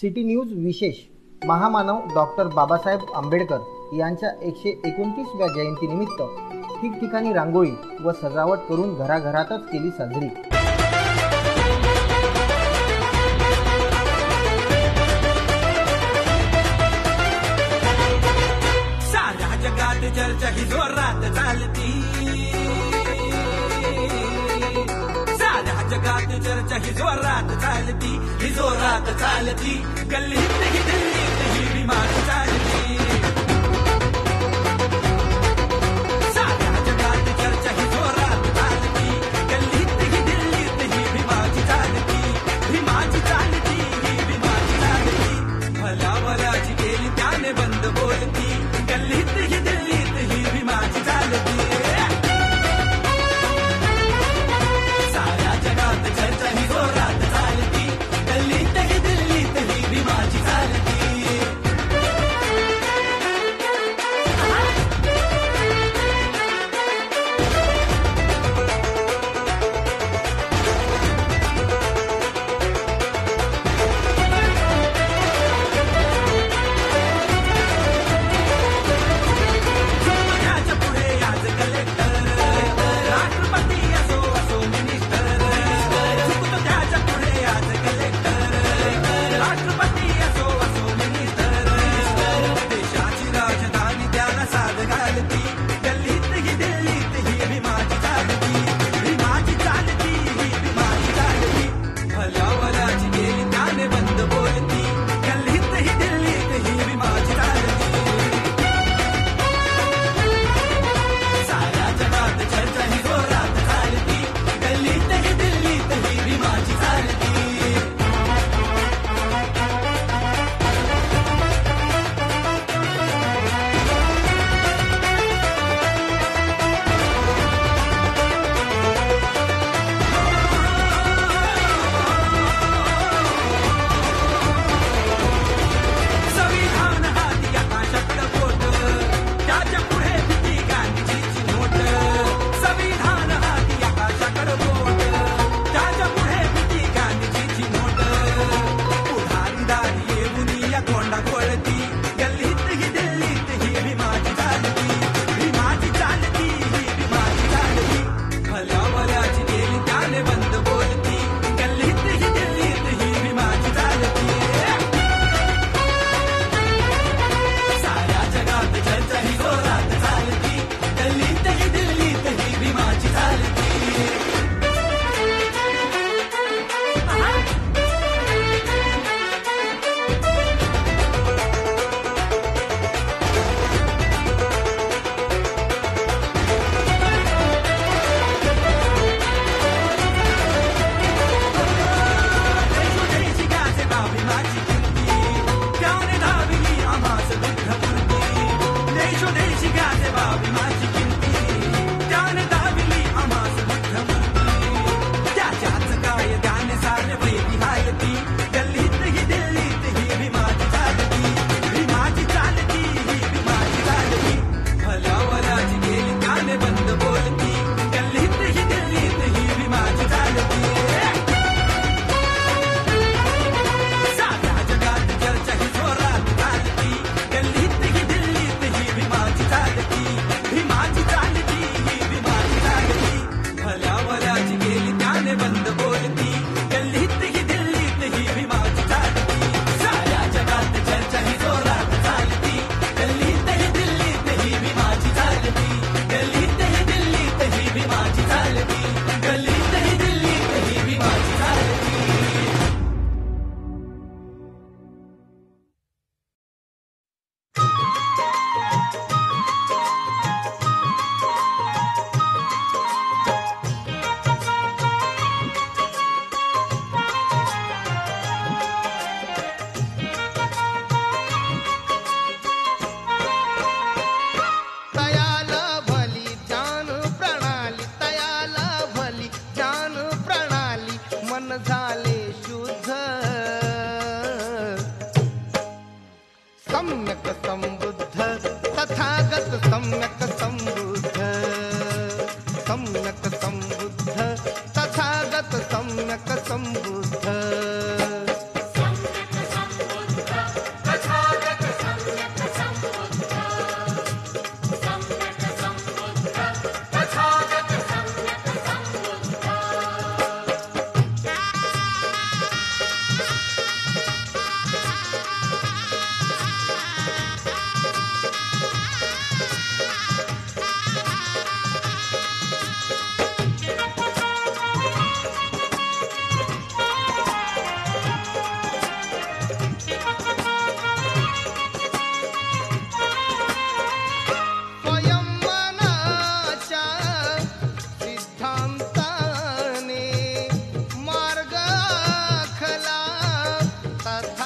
City news विशेष महामानव doctor Babasaheb Ambedkar यांच्या 129व्या जयंतीनिमित्त ठिकठिकाणी रांगोळी व सजावट करून घराघरातच केली साजरी। साऱ्या जगात चर्चा ही जोरात चालती, साऱ्या जगात चर्चा ही जोरात चालती, ही जोरात चालती, गल्लीत ही दिल्लीत ही विमान चालती। साऱ्या जगात चर्चा ही जोरात चालती, गल्लीत ही दिल्लीत ही विमान चालती, विमान चालती, ही विमान चालती। भला भल्याची केली त्याने बंद बोलती, गल्लीत ही दिल्लीत ही विमान चालती। साऱ्या जगात चर्चा ही जोरात चालती, गल्लीत ही दिल्लीत ही विमान चालती।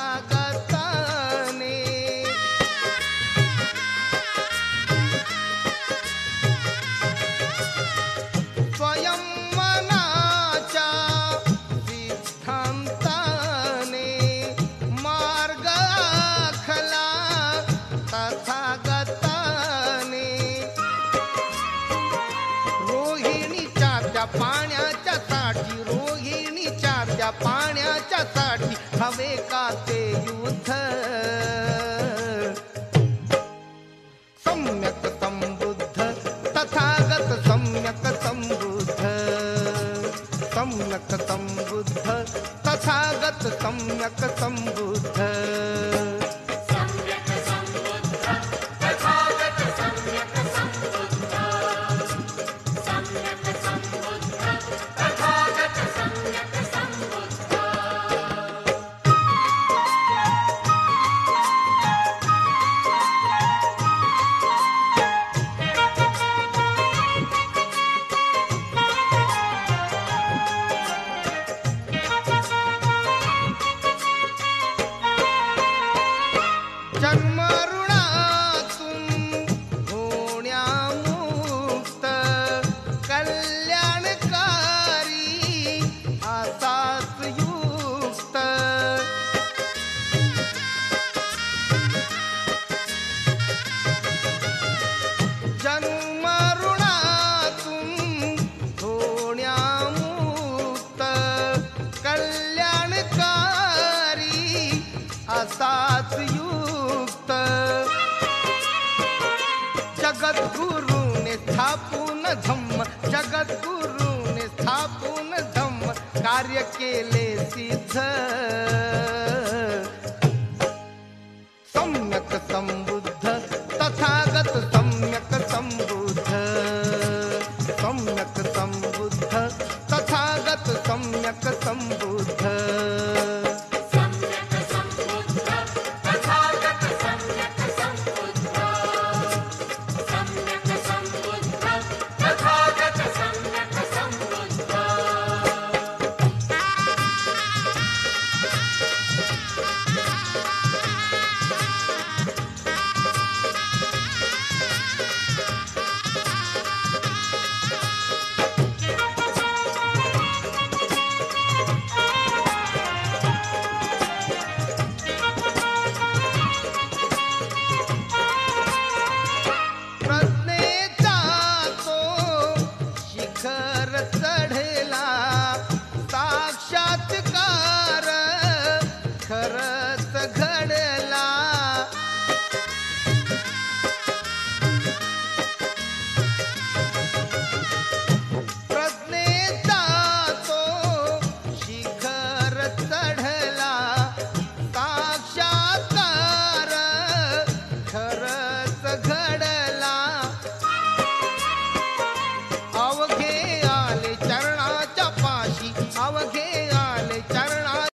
तथागताने स्वयं मनाच्या सिद्धांताने मार्ग आखला तथागताने रोहिणीच्या त्या पाण्याच्या साठी रोहिणीच्या त्या पाण्याच्या साठी हवे का ते युद्ध सम्यक संबुद्ध तथागत सम्यक संबुद्ध सम्यक संबुद्ध तथागत सम्यक संबुद्ध जन्मऋणातून होण्यामुक्त कल्याणकारी असाच युक्त जन्मऋणातून होण्यामुक्त कल्याणकारी असाच युक्त जगद्गुरूने स्थापून धम्म जगद्गुरूने स्थापून धम्म कार्य केले सिद्ध सम्यक संबुद्ध तथागत सम्यक संबुद्ध सम्यक संबुद्ध तथागत सम्यक संबुद्ध प्रज्ञेचा तो शिखर चढला साक्षात्कार खरच घडला